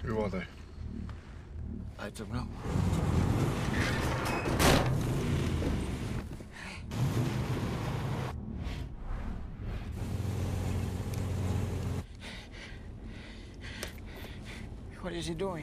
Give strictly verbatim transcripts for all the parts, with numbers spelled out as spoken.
Who are they? I don't know. What is he doing?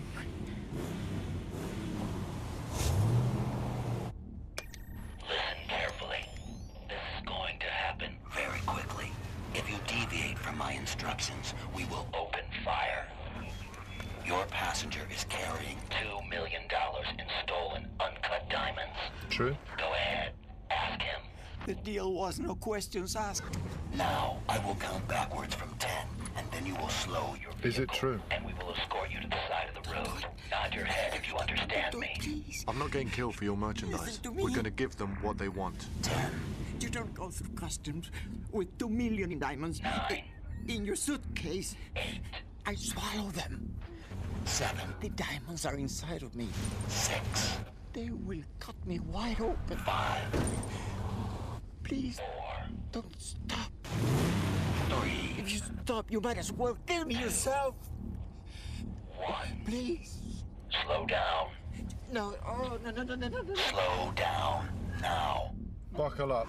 Listen carefully. This is going to happen very quickly. If you deviate from my instructions, we will open fire. Your passenger is carrying two million dollars in stolen, uncut diamonds. True? Go ahead. Ask him. The deal was no questions asked. Now, I will count backwards from ten, and then you will slow your vehicle. Is it true? And we will escort you to the side of the road. Nod your head if you understand me. Please. I'm not getting killed for your merchandise. Listen to me. We're gonna give them what they want. Ten. You don't go through customs with two million in diamonds Nine. in your suitcase. Eight. I swallow them. Seven. The diamonds are inside of me. Six. They will cut me wide open. Five. Please, Four. don't stop. Three. If you stop, you might as well kill me yourself. One. Please. Slow down. No, oh, no, no, no, no, no, no. Slow down. Now. Buckle up.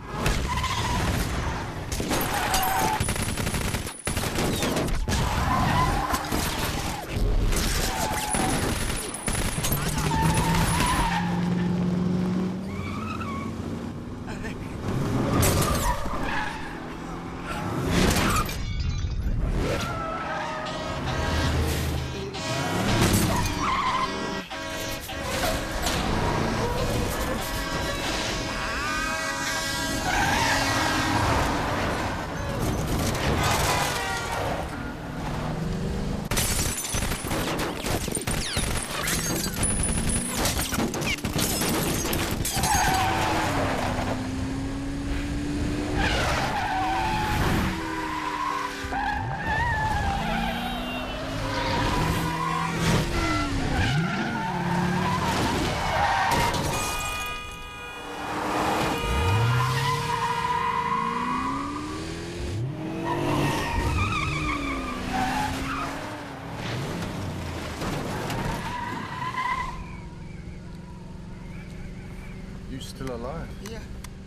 You still alive? Yeah.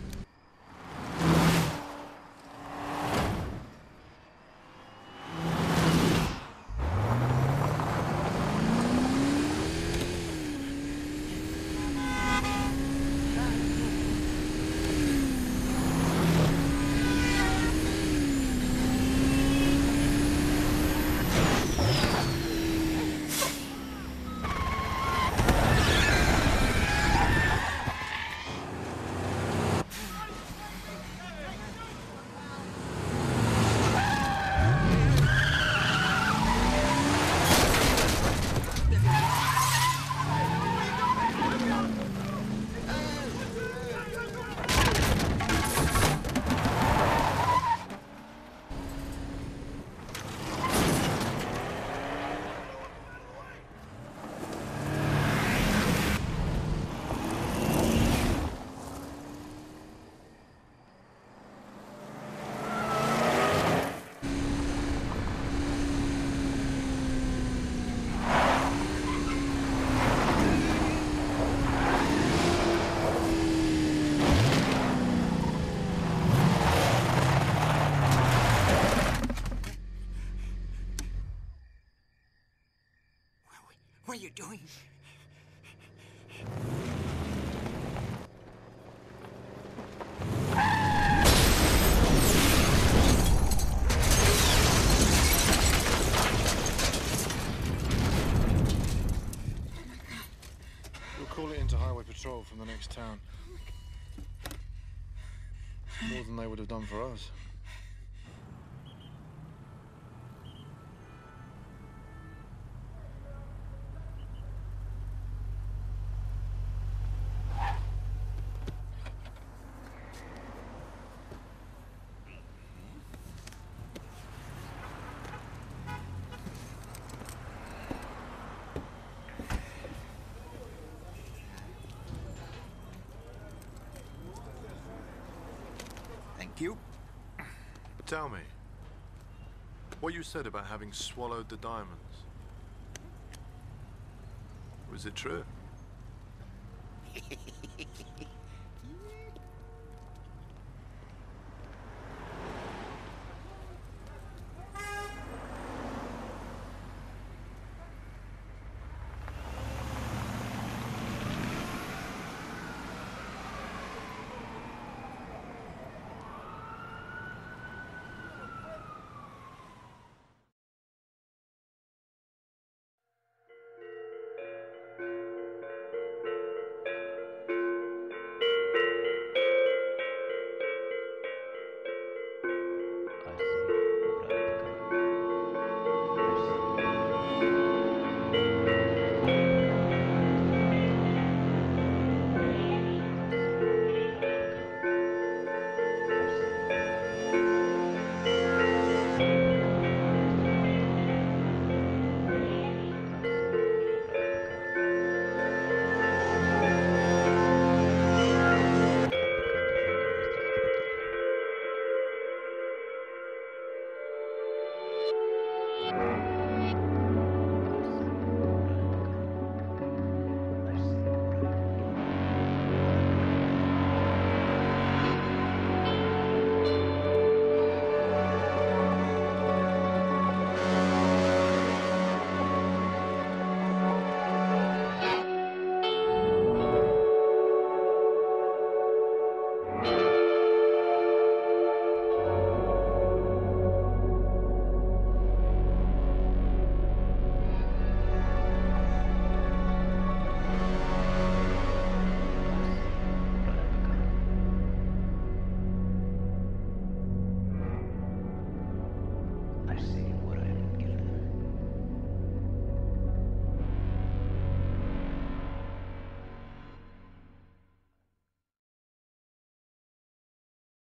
What are you doing? We'll call it into highway patrol from the next town. More than they would have done for us. Thank you. Tell me, what you said about having swallowed the diamonds. Was it true?